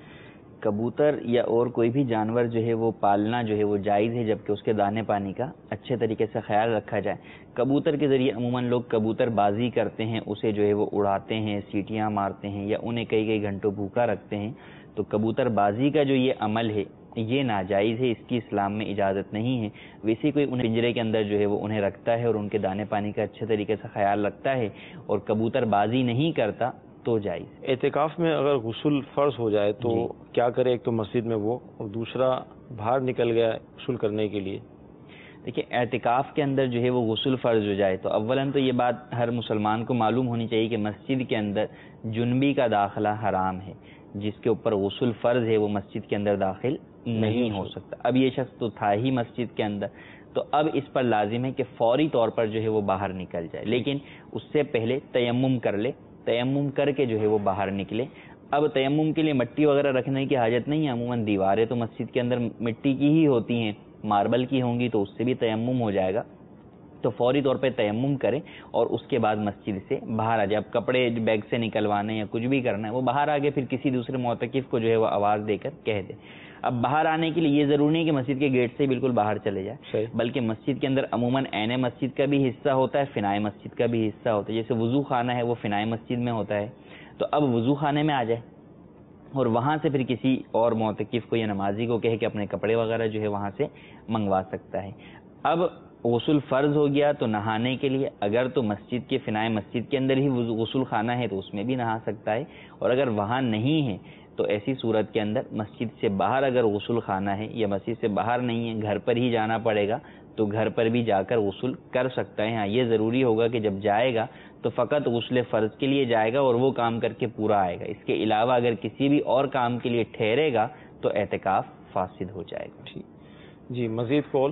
کبوتر یا اور کوئی بھی جانور جو ہے وہ پالنا جو ہے وہ جائز ہے، جبکہ اس کے دانے پانی کا اچھے طریقے سے خیال رکھا جائے۔ کبوتر کے ذریعے عموماً لوگ کبوتر بازی کرتے ہیں، اسے جو ہے وہ اڑاتے ہیں، سیٹیاں مارتے ہیں یا انہیں کئی کئی گھنٹوں بھوکا رکھتے ہیں۔ تو کبوتر بازی کا جو یہ عمل ہے یہ ناجائز ہے، اس کی اسلام میں اجازت نہیں ہے۔ ویسے کوئی انہیں پنجرے کے اندر جو ہے وہ انہیں رکھتا ہے اور ان کے دانے پانی کا اچھے طریقے سے خیال رکھتا ہے اور کبوتر بازی نہیں کرتا تو جائز۔ اعتکاف میں اگر غسل فرض ہو جائے تو جی کیا کرے؟ ایک تو مسجد میں وہ اور دوسرا باہر نکل گیا غسل کرنے کے لیے۔ دیکھیں اعتکاف کے اندر جو ہے وہ غسل فرض ہو جائے تو اولاً تو یہ بات ہر مسلمان کو معلوم ہونی چاہیے کہ مسجد کے اندر جنبی کا داخلہ حرام ہے، جس کے اوپر غسل فرض ہے وہ مسجد کے اندر داخل نہیں ہو سکتا۔ اب یہ شخص تو تھا ہی مسجد کے اندر، تو اب اس پر لازم ہے کہ فوری طور پر جو ہے وہ باہر نکل جائے، لیکن اس سے پہلے تیمم کر لے، تیمم کر کے جو ہے وہ باہر نکلے۔ اب تیمم کے لیے مٹی وغیرہ رکھنے کی حاجت نہیں ہے، عموماً دیواریں تو مسجد کے اندر مٹی کی ہی ہوتی ہیں، ماربل کی ہوں گی تو اس سے بھی تیمم ہو جائے گا۔ تو فوری طور پہ تیمم کریں اور اس کے بعد مسجد سے باہر آ جائے۔ اب کپڑے بیگ سے نکلوانے یا کچھ بھی کرنا ہے وہ باہر آ کے پھر کسی دوسرے معتکف کو جو ہے وہ آواز دے کر کہہ دے۔ اب باہر آنے کے لیے یہ ضروری نہیں کہ مسجد کے گیٹ سے بالکل باہر چلے جائے، بلکہ مسجد کے اندر عموماً عین مسجد کا بھی حصہ ہوتا ہے، فنائے مسجد کا بھی حصہ ہوتا ہے۔ جیسے وضو خانہ ہے وہ فنائے مسجد میں ہوتا ہے، تو اب وضو خانے میں آ جائے اور وہاں سے پھر کسی اور معتکف کو یا نمازی کو کہے کہ اپنے کپڑے وغیرہ جو ہے وہاں سے منگوا سکتا ہے۔ اب غسل فرض ہو گیا تو نہانے کے لیے اگر تو مسجد کے فنائے مسجد کے اندر ہی غسل خانہ ہے تو اس میں بھی نہا سکتا ہے، اور اگر وہاں نہیں ہے تو ایسی صورت کے اندر مسجد سے باہر اگر غسل خانہ ہے یا مسجد سے باہر نہیں ہے، گھر پر ہی جانا پڑے گا تو گھر پر بھی جا کر غسل کر سکتا ہے۔ ہاں یہ ضروری ہوگا کہ جب جائے گا تو فقط غسل فرض کے لیے جائے گا اور وہ کام کر کے پورا آئے گا، اس کے علاوہ اگر کسی بھی اور کام کے لیے ٹھہرے گا تو اعتکاف فاسد ہو جائے گا۔ جی مزید کال۔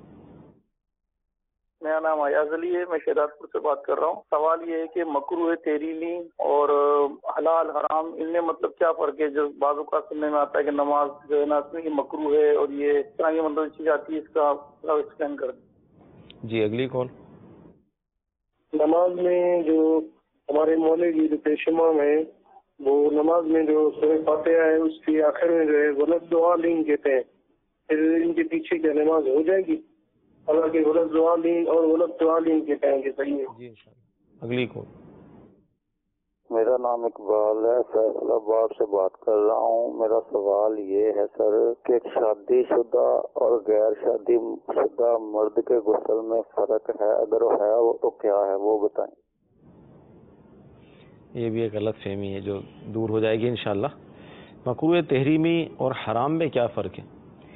میرا نام ایاز علی ہے، میں شہزاد پور سے بات کر رہا ہوں۔ سوال یہ ہے کہ مکروہ تحریمی اور حلال حرام ان میں مطلب کیا فرق ہے؟ جو بعض اوقات سننے میں آتا ہے کہ نماز جو ہے نا اس میں یہ مکروہ ہے اور یہ اس طرح کی مطلب چیز آتی ہے، اس کا ایکسپلین کر دیں۔ جی اگلی کال۔ نماز میں جو ہمارے مولوی کی جو پیش امام ہے وہ نماز میں جو سورہ فاتحہ ہے اس کی آخر میں جو ہے غلط دعا لین کہتے ہیں، پھر ان کے پیچھے کیا نماز ہو جائے گی؟ حالانکہ غلط دعا لین اور غلط دعا لین کے ٹائم کے صحیح ہے۔ جی انشاءاللہ اگلی کال۔ میرا نام اقبال ہے، فیصل آباد سے بات کر رہا ہوں۔ میرا سوال یہ ہے سر کہ شادی شدہ اور غیر شادی شدہ مرد کے غسل میں فرق ہے، اگر وہ ہے تو کیا ہے وہ بتائیں۔ یہ بھی ایک غلط فہمی ہے جو دور ہو جائے گی انشاءاللہ۔ مکروہ تحریمی اور حرام میں کیا فرق ہے؟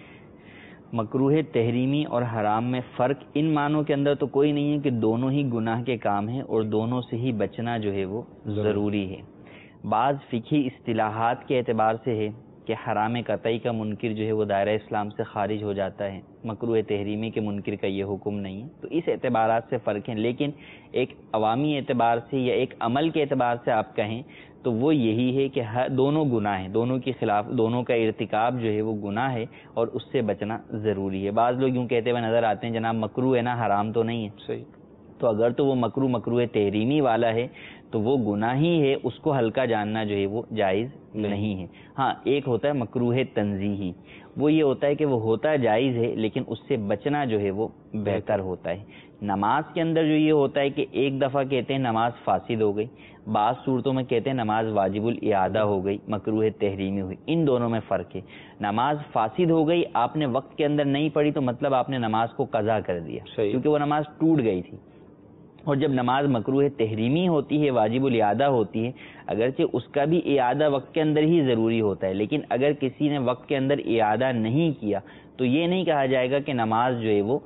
مکروہ تحریمی اور حرام میں فرق ان معنوں کے اندر تو کوئی نہیں ہے کہ دونوں ہی گناہ کے کام ہیں اور دونوں سے ہی بچنا جو ہے وہ ضروری ہے۔ بعض فقہی اصطلاحات کے اعتبار سے ہے کہ حرام قطعی کا منکر جو ہے وہ دائرہ اسلام سے خارج ہو جاتا ہے، مکروہ تحریمی کے منکر کا یہ حکم نہیں ہے، تو اس اعتبارات سے فرق ہیں۔ لیکن ایک عوامی اعتبار سے یا ایک عمل کے اعتبار سے آپ کہیں تو وہ یہی ہے کہ دونوں گناہ ہیں، دونوں کے خلاف دونوں کا ارتکاب جو ہے وہ گناہ ہے اور اس سے بچنا ضروری ہے۔ بعض لوگ یوں کہتے ہوئے نظر آتے ہیں جناب مکروہ ہے نا، حرام تو نہیں ہے۔ صحیح۔ تو اگر تو وہ مکروہ مکروہ تحریمی والا ہے تو وہ گناہ ہی ہے، اس کو ہلکا جاننا جو ہے وہ جائز نہیں ہے۔ ہاں ایک ہوتا ہے مکروہ تنزیہی، وہ یہ ہوتا ہے کہ وہ ہوتا جائز ہے لیکن اس سے بچنا جو ہے وہ بہتر ہوتا ہے۔ نماز کے اندر جو یہ ہوتا ہے کہ ایک دفعہ کہتے ہیں نماز فاسد ہو گئی، بعض صورتوں میں کہتے ہیں نماز واجب الاعادہ ہو گئی، مکروہ تحریمی ہوئی، ان دونوں میں فرق ہے۔ نماز فاسد ہو گئی، آپ نے وقت کے اندر نہیں پڑھی تو مطلب آپ نے نماز کو قضا کر دیا کیونکہ وہ نماز ٹوٹ گئی تھی۔ اور جب نماز مکروہ تحریمی ہوتی ہے، واجب الاعادہ ہوتی ہے، اگرچہ اس کا بھی اعادہ وقت کے اندر ہی ضروری ہوتا ہے، لیکن اگر کسی نے وقت کے اندر اعادہ نہیں کیا تو یہ نہیں کہا جائے گا کہ نماز جو ہے وہ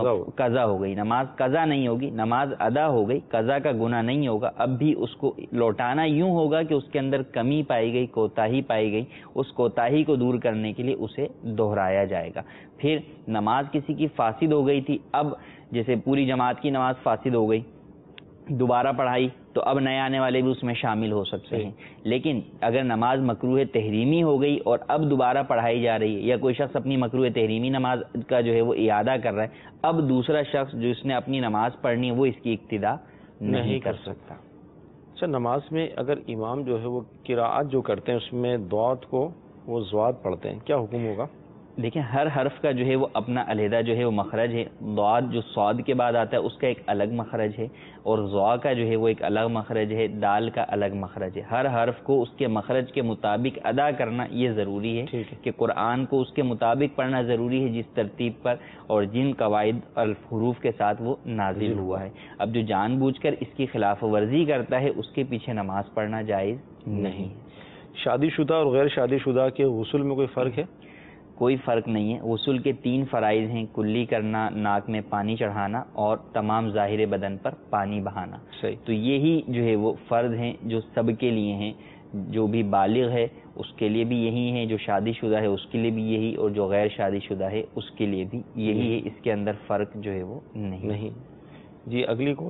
قضا ہو گئی۔ نماز قضا نہیں ہوگی، نماز ادا ہو گئی، قضا کا گناہ نہیں ہوگا۔ اب بھی اس کو لوٹانا یوں ہوگا کہ اس کے اندر کمی پائی گئی، کوتاہی پائی گئی، اس کوتاہی کو دور کرنے کے لیے اسے دہرایا جائے گا۔ پھر نماز کسی کی فاسد ہو گئی تھی، اب جیسے پوری جماعت کی نماز فاسد ہو گئی، دوبارہ پڑھائی تو اب نئے آنے والے بھی اس میں شامل ہو سکتے ہیں۔ لیکن اگر نماز مکروہ تحریمی ہو گئی اور اب دوبارہ پڑھائی جا رہی ہے، یا کوئی شخص اپنی مکروہ تحریمی نماز کا جو ہے وہ اعادہ کر رہا ہے، اب دوسرا شخص جو اس نے اپنی نماز پڑھنی ہے وہ اس کی اقتدا نہیں کر سکتا۔ اچھا، نماز میں اگر امام جو ہے وہ قراءت جو کرتے ہیں اس میں دعات کو وہ زواد پڑھتے ہیں، کیا حکم ہوگا؟ دیکھیں ہر حرف کا جو ہے وہ اپنا علیحدہ جو ہے وہ مخرج ہے۔ ضاد جو صاد کے بعد آتا ہے اس کا ایک الگ مخرج ہے، اور ضا کا جو ہے وہ ایک الگ مخرج ہے، دال کا الگ مخرج ہے۔ ہر حرف کو اس کے مخرج کے مطابق ادا کرنا یہ ضروری ہے کہ قرآن کو اس کے مطابق پڑھنا ضروری ہے جس ترتیب پر اور جن قواعد الحروف کے ساتھ وہ نازل ہوا ہے۔ اب جو جان بوجھ کر اس کی خلاف ورزی کرتا ہے اس کے پیچھے نماز پڑھنا جائز نہیں۔ شادی شدہ اور غیر شادی شدہ کے غسل میں کوئی فرق ہے؟ کوئی فرق نہیں ہے۔ غسل کے تین فرائض ہیں، کلی کرنا، ناک میں پانی چڑھانا اور تمام ظاہر بدن پر پانی بہانا۔ صحیح۔ تو یہی جو ہے وہ فرض ہیں جو سب کے لیے ہیں، جو بھی بالغ ہے اس کے لیے بھی یہی ہے، جو شادی شدہ ہے اس کے لیے بھی یہی، اور جو غیر شادی شدہ ہے اس کے لیے بھی یہی ہے۔ اس کے اندر فرق جو ہے وہ نہیں نہیں۔ جی اگلی کال۔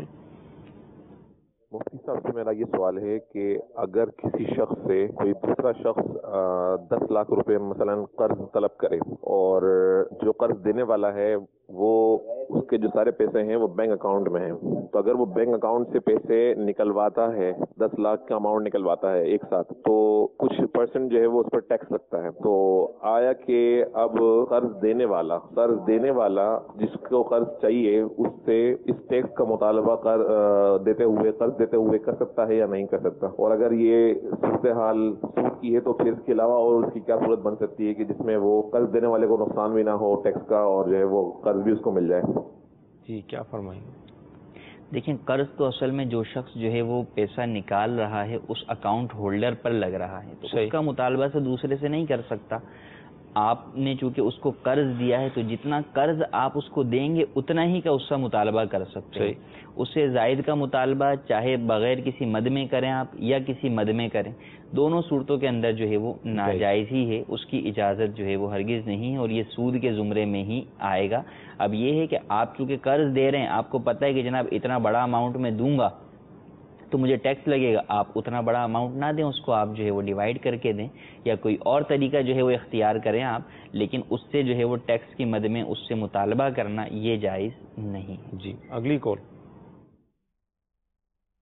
مفتی صاحب سے میرا یہ سوال ہے کہ اگر کسی شخص سے کوئی دوسرا شخص دس لاکھ روپے مثلا قرض طلب کرے اور جو قرض دینے والا ہے وہ اس کے جو سارے پیسے ہیں وہ بینک اکاؤنٹ میں ہیں، تو اگر وہ بینک اکاؤنٹ سے پیسے نکلواتا ہے، دس لاکھ کا اماؤنٹ نکلواتا ہے ایک ساتھ، تو کچھ پرسنٹ جو ہے وہ اس پر ٹیکس لگتا ہے، تو آیا کہ اب قرض دینے والا قرض دینے والا جس کو قرض چاہیے اس سے اس ٹیکس کا مطالبہ کر دیتے ہوئے قرض دیتے ہوئے کر سکتا ہے یا نہیں کر سکتا؟ اور اگر یہ صورتحال سود کی ہے تو پھر اس کے علاوہ اور اس کی کیا صورت بن سکتی ہے کہ جس میں وہ قرض دینے والے کو نقصان بھی نہ ہو ٹیکس کا اور جو ہے وہ قرض بھی اس کو مل جائے؟ جی کیا فرمائیں گے؟ دیکھیں قرض تو اصل میں جو شخص جو ہے وہ پیسہ نکال رہا ہے اس اکاؤنٹ ہولڈر پر لگ رہا ہے، تو اس کا مطالبہ سے دوسرے سے نہیں کر سکتا۔ آپ نے چونکہ اس کو قرض دیا ہے تو جتنا قرض آپ اس کو دیں گے اتنا ہی کا اس کا مطالبہ کر سکتے ہیں۔ اس سے زائد کا مطالبہ چاہے بغیر کسی مد میں کریں آپ یا کسی مد میں کریں، دونوں صورتوں کے اندر جو ہے وہ ناجائز ہی ہے، اس کی اجازت جو ہے وہ ہرگز نہیں ہے اور یہ سود کے زمرے میں ہی آئے گا۔ اب یہ ہے کہ آپ چونکہ قرض دے رہے ہیں، آپ کو پتہ ہے کہ جناب اتنا بڑا اماؤنٹ میں دوں گا تو مجھے ٹیکس لگے گا، آپ اتنا بڑا اماؤنٹ نہ دیں، اس کو آپ جو ہے وہ ڈیوائیڈ کر کے دیں یا کوئی اور طریقہ جو ہے وہ اختیار کریں آپ، لیکن اس سے جو ہے وہ ٹیکس کی مد میں اس سے مطالبہ کرنا یہ جائز نہیں۔ جی اگلی کال۔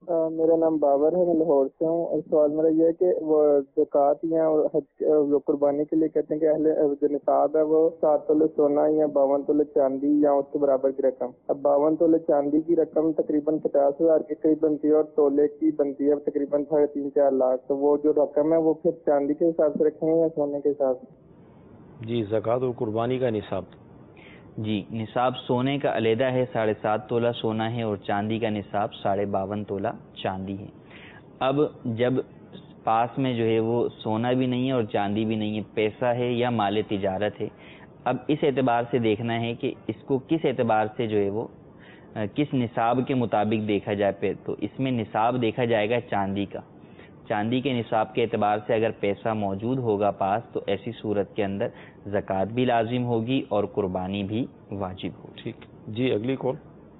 میرا نام بابر ہے، میں لاہور سے ہوں، اور سوال میرا یہ ہے کہ وہ زکوٰۃ یا حج جو قربانی کے لیے کہتے ہیں کہ اہل جو نصاب ہے وہ سات تولے سونا یا باون تولے چاندی یا اس کے برابر کی رقم. اب باون تولے چاندی کی رقم تقریباً پچاس ہزار کے قریب بنتی ہے اور تولے کی بنتی ہے تقریباً ساڑھے تین چار لاکھ. تو وہ جو رقم ہے وہ پھر چاندی کے حساب سے رکھیں گے یا سونے کے حساب سے؟ جی زکوٰۃ اور قربانی کا نصاب. جی نصاب سونے کا علیحدہ ہے، ساڑھے سات تولہ سونا ہے، اور چاندی کا نصاب ساڑھے باون تولہ چاندی ہے. اب جب پاس میں جو ہے وہ سونا بھی نہیں ہے اور چاندی بھی نہیں ہے، پیسہ ہے یا مال تجارت ہے، اب اس اعتبار سے دیکھنا ہے کہ اس کو کس اعتبار سے جو ہے وہ کس نصاب کے مطابق دیکھا جائے. پہ تو اس میں نصاب دیکھا جائے گا چاندی کا. چاندی کے نصاب کے اعتبار سے اگر پیسہ موجود ہوگا پاس تو ایسی صورت کے اندر زکوٰۃ بھی لازم ہوگی اور قربانی بھی واجب ہوگی. ٹھیک جی اگلی کال.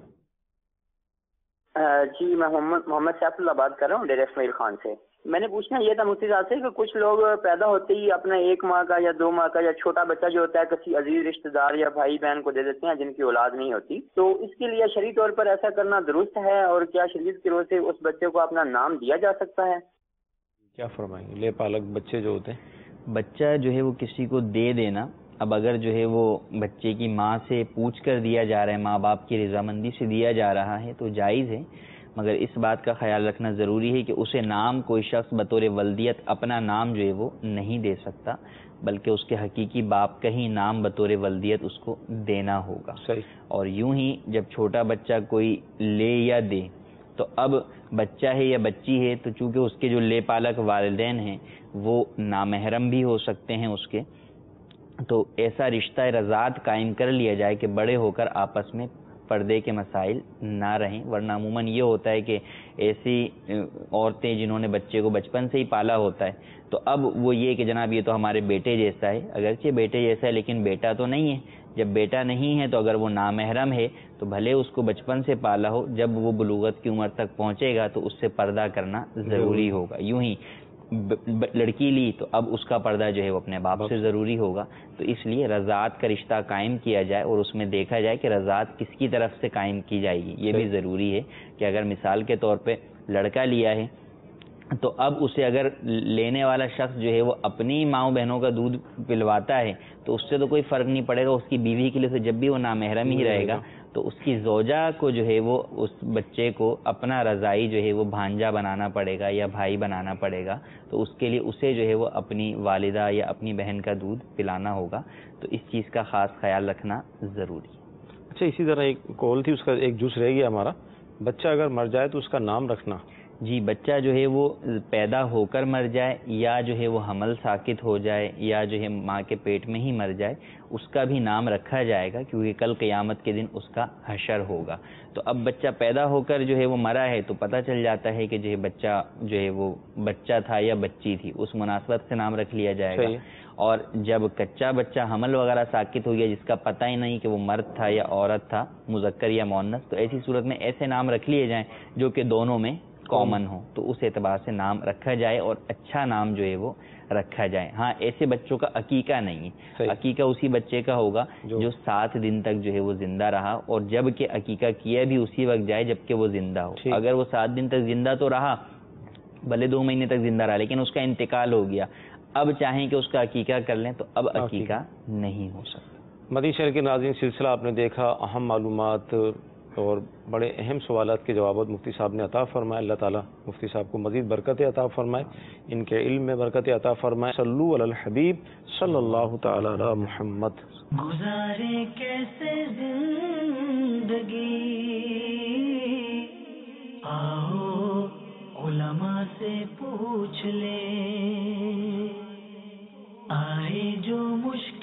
جی میں محمد محمد سیف اللہ بات کر رہا ہوں ڈیرہ اسماعیل خان سے. میں نے پوچھنا یہ تھا مفتی صاحب سے کہ کچھ لوگ پیدا ہوتے ہی اپنا ایک ماہ کا یا دو ماہ کا یا چھوٹا بچہ جو ہوتا ہے کسی عزیز رشتہ دار یا بھائی بہن کو دے دیتے ہیں جن کی اولاد نہیں ہوتی، تو اس کے لیے شرعی طور پر ایسا کرنا درست ہے؟ اور کیا شریعت کی روح سے اس بچے کو اپنا نام دیا جا سکتا ہے؟ کیا فرمائیں گے؟ لے پالک بچے جو ہوتے ہیں، بچہ جو ہے وہ کسی کو دے دینا، اب اگر جو ہے وہ بچے کی ماں سے پوچھ کر دیا جا رہا ہے، ماں باپ کی رضامندی سے دیا جا رہا ہے تو جائز ہے، مگر اس بات کا خیال رکھنا ضروری ہے کہ اسے نام کوئی شخص بطور ولدیت اپنا نام جو ہے وہ نہیں دے سکتا، بلکہ اس کے حقیقی باپ کا ہی نام بطور ولدیت اس کو دینا ہوگا. صحیح. اور یوں ہی جب چھوٹا بچہ کوئی لے یا دے تو اب بچہ ہے یا بچی ہے تو چونکہ اس کے جو لے پالک والدین ہیں وہ نامحرم بھی ہو سکتے ہیں اس کے، تو ایسا رشتہ رضاعت قائم کر لیا جائے کہ بڑے ہو کر آپس میں پردے کے مسائل نہ رہیں. ورنہ عموماً یہ ہوتا ہے کہ ایسی عورتیں جنہوں نے بچے کو بچپن سے ہی پالا ہوتا ہے تو اب وہ یہ کہ جناب یہ تو ہمارے بیٹے جیسا ہے، اگرچہ بیٹے جیسا ہے لیکن بیٹا تو نہیں ہے. جب بیٹا نہیں ہے تو اگر وہ نامحرم ہے تو بھلے اس کو بچپن سے پالا ہو، جب وہ بلوغت کی عمر تک پہنچے گا تو اس سے پردہ کرنا ضروری ہوگا. یوں ہی لڑکی لی تو اب اس کا پردہ جو ہے وہ اپنے باپ سے ضروری ہوگا. تو اس لیے رضاعت کا رشتہ قائم کیا جائے اور اس میں دیکھا جائے کہ رضاعت کس کی طرف سے قائم کی جائے گی. یہ بھی ضروری ہے کہ اگر مثال کے طور پہ لڑکا لیا ہے تو اب اسے اگر لینے والا شخص جو ہے وہ اپنی ماؤں بہنوں کا دودھ پلواتا ہے تو اس سے تو کوئی فرق نہیں پڑے گا. اس کی بیوی کے لیے تو جب بھی وہ نامحرم ہی رہے گا تو اس کی زوجہ کو جو ہے وہ اس بچے کو اپنا رضائی جو ہے وہ بھانجا بنانا پڑے گا یا بھائی بنانا پڑے گا. تو اس کے لیے اسے جو ہے وہ اپنی والدہ یا اپنی بہن کا دودھ پلانا ہوگا. تو اس چیز کا خاص خیال رکھنا ضروری ہے. اچھا اسی طرح ایک کال تھی، اس کا ایک جز رہ گیا ہمارا، بچہ اگر مر جائے تو اس کا نام رکھنا. جی بچہ جو ہے وہ پیدا ہو کر مر جائے یا جو ہے وہ حمل ساقط ہو جائے یا جو ہے ماں کے پیٹ میں ہی مر جائے، اس کا بھی نام رکھا جائے گا کیونکہ کل قیامت کے دن اس کا حشر ہوگا. تو اب بچہ پیدا ہو کر جو ہے وہ مرا ہے تو پتہ چل جاتا ہے کہ جو ہے بچہ جو ہے وہ بچہ تھا یا بچی تھی، اس مناسبت سے نام رکھ لیا جائے گا. اور جب کچا بچہ حمل وغیرہ ساقط ہو گیا جس کا پتہ ہی نہیں کہ وہ مرد تھا یا عورت تھا، مذکر یا مؤنث، تو ایسی صورت میں ایسے نام رکھ لیے جائیں جو کہ دونوں میں کامن ہو، تو اس اعتبار سے نام رکھا جائے اور اچھا نام جو ہے وہ رکھا جائے. ہاں ایسے بچوں کا عقیقہ نہیں ہے، عقیقہ اسی بچے کا ہوگا جو سات دن تک جو ہے وہ زندہ رہا، اور جب کہ عقیقہ کیا بھی اسی وقت جائے جب کہ وہ زندہ ہو. اگر وہ سات دن تک زندہ تو رہا، بھلے دو مہینے تک زندہ رہا، لیکن اس کا انتقال ہو گیا، اب چاہیں کہ اس کا عقیقہ کر لیں تو اب عقیقہ نہیں ہو سکتا. مدنی شہر کے ناظرین سلسلہ آپ نے دیکھا، اہم معلومات اور بڑے اہم سوالات کے جوابات مفتی صاحب نے عطا فرمائے. اللہ تعالیٰ مفتی صاحب کو مزید برکت عطا فرمائے، ان کے علم میں برکت عطا فرمائے. صلو علی الحبیب صلی اللہ تعالی علی محمد. گزارے کیسے زندگی، آؤ علماء سے پوچھ لیں، آئے جو مشکل